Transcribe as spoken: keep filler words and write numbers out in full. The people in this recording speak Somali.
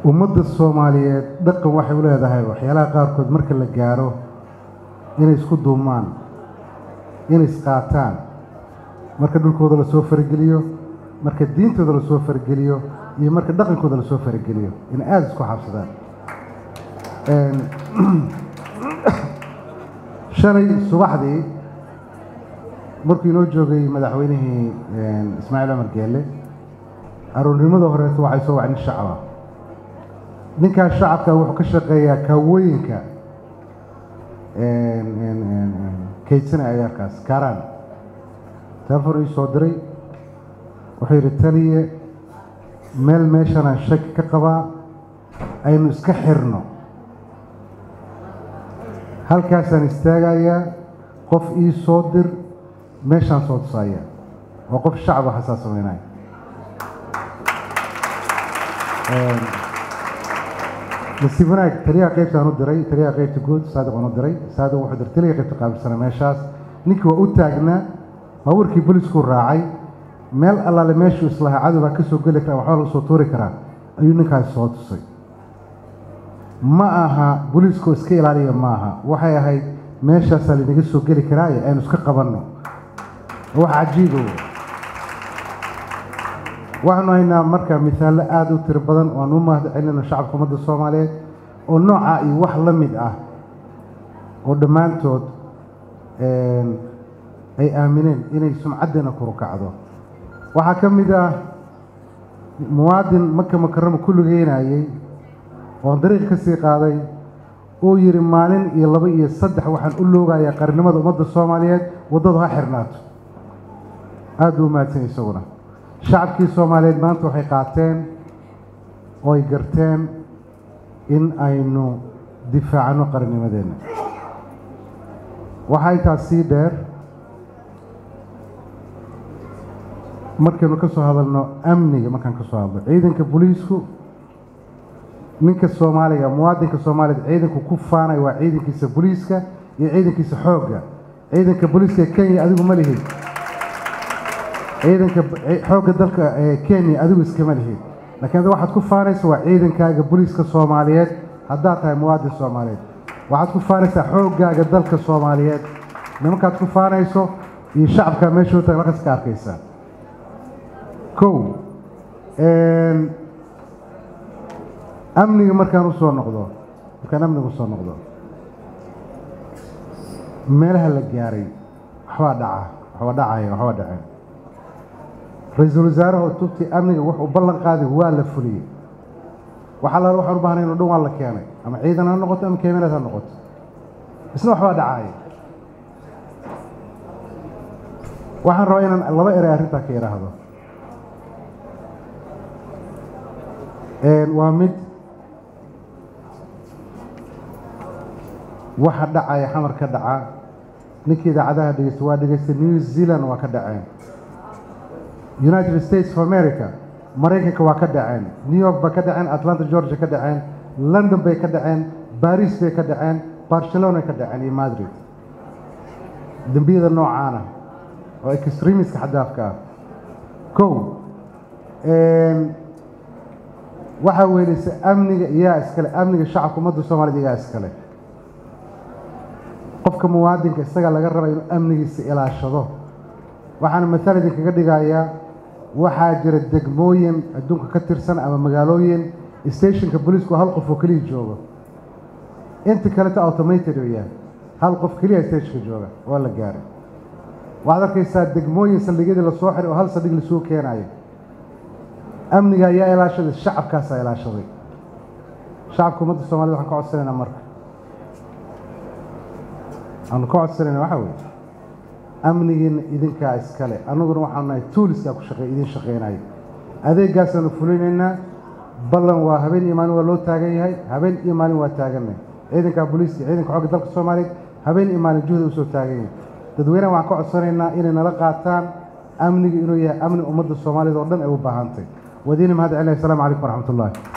ummadda Soomaaliyeed dhaqan waxay u leedahay waxyaalaha qaarkood marka la gaaro inay isku duumaan inay isqaataan marka dhulkooda la soo fargeliyo marka diintooda la soo fargeliyo iyo marka dhaqankooda la soo fargeliyo in aad isku xabsadaan een shalay subaxdii markii inoo joogay madaxweynihii Ismaaciil Umar Geelle aroornimada hore waxay soo wacnay shacabka ninka shacabka wuxuu ka shaqeeyaa kaawooyinka een een kaydsan ayarkaas karaan telefoon soo diray wuxuu yiri taliye meel meeshan aan shaki ka qabaa aynu iska xirno halkaasaan istaagayaa qof ii soo dir meeshaan soo tusaya waa qof shacab xasaas sameynay een nasiibanaag taliya qaybtaan u diray taliya qaybta guud saadiq oo diray saadiq wuxuu diray taliya qaybta qaabilsan meeshaas ninkii waa u taagnaa baawarkii booliisku raacay meel allaale meeshu islaha cadawga ka soo gali kara waxa lagu soo tuuri karaa ayuu ninkaas soo tusay ma aha booliisku iska ilaaliyo ma aha waxay ahayd meeshaas la inaga soo gali karaa aynu iska qabanno wax cajiib ah waxaanu haynaa marka misaal aad u tir badan oo aanu mahadcelinayno shacabka ummadda Soomaaliyeed oo nooca iyo wax la mid ah oo dhamaantood een ay aamineen inay sumcadeena kor u kacdo waxa kamid ah muwaadin Makka Mukarrama kulligeynayay oo dariiq ka sii qaaday oo yiri maalin iyo laba iyo saddex waxaan u loogayaa qarnimada ummadda Soomaaliyeed wadada ha xirnaato aad u mahadsan isaguna shacabkii Soomaaliyeed maanta waxay qaateen oo ay garteen in aynu difaacno qarnimadeena waxay taasi dheer markaynu ka soo hadalno amniga markaan ka soo hadlo ciidanka booliisku ninka Soomaaliga muwaadinka Soomaaliyeed ciidanku ku faanay waa ciidankiisa booliiska iyo ciidankiisa xoogga ciidanka booliiska Kenya adigu ma lihid ciidanka xoogga dalka Kenya adigu iskama lihid laakiin waxaad ku faanaysaa waa ciidankaaga booliiska Soomaaliyeed hadda tahay muwaadin Soomaaliyeed waxaad ku faanaysaa xooggaaga dalka Soomaaliyeed nimankaad ku faanayso iyo shacabka meesha taag markaas ka arkaysaa kow een amniga markaan u soo noqdo markaan amniga u soo noqdo meelaha la gaaray waxba dhaca waxba dhacay waxba dhacay ra'iisul wasaaraha tubti amniga wuxuu ballan qaaday waa la fuliyay waxa la waxaan u baahnay inuu dhow la keenay ama ciidan ha noqoto ama kaamiraad ha noqoto isna waxba dhacay waxaan rabaa inaan laba eray arrinta ka yiraahdo een waa mid waxa dhacay xamar ka dhaca ninkii idaacadaha dhigay waa dhigay New Zealand waa ka dhaceen United States of America Mareykanka waa ka dhaceen New York ba ka dhaceen Atlanta Georgia ka dhaceen London bay ka dhaceen Paris bay ka dhaceen Barcelona ka dhaceen iyo Madrid dambiyada noocaana oo extremist xadaafka kow een waxa weeyse amniga iyo iskale amniga shacabka ummadda Soomaaliyeed iyo iskale qofka muwaadinka isaga laga rabo inuu amnigiisa ilaashado waxaan mathalan kaga dhigayaa waxa jira degmooyin adduunka ka tirsan ama magaalooyin stationka booliisku hal qof oo kaliya joogo inta kale ta automated weeyaan hal qof kaliya stationka jooga waa la gaaray waxa arkaysaa degmooyin saldhigyada la soo xiray oo hal saldhig la soo keenayo amniga ayaa ilaashada shacabkaas ay ilaashaday shacabka ummadda Soomaaliyeed waxaan ka codsanaynaa marka aan ka codsanaynaa waxa weeye amnigiina idinka iskale anaguna waxaan nahay tooliska ku shaqeey idin shaqeynay adeegaas aanu fulinaynaa ballan waa habeen iyo maalin waa loo taagan yahay habeen iyo maalin waa taaganay ciidanka booliiska ciidanka xoogga dalka Soomaaliyeed habeen iyo maalin juhud u soo taagan yahay dadweynaha waxaan ka codsanaynaa inay nala qaataan amniga inuu yahay amni ummadda Soomaaliyeed oo dhan ay u baahantay ودين مهد عليه السلام عليكم ورحمة الله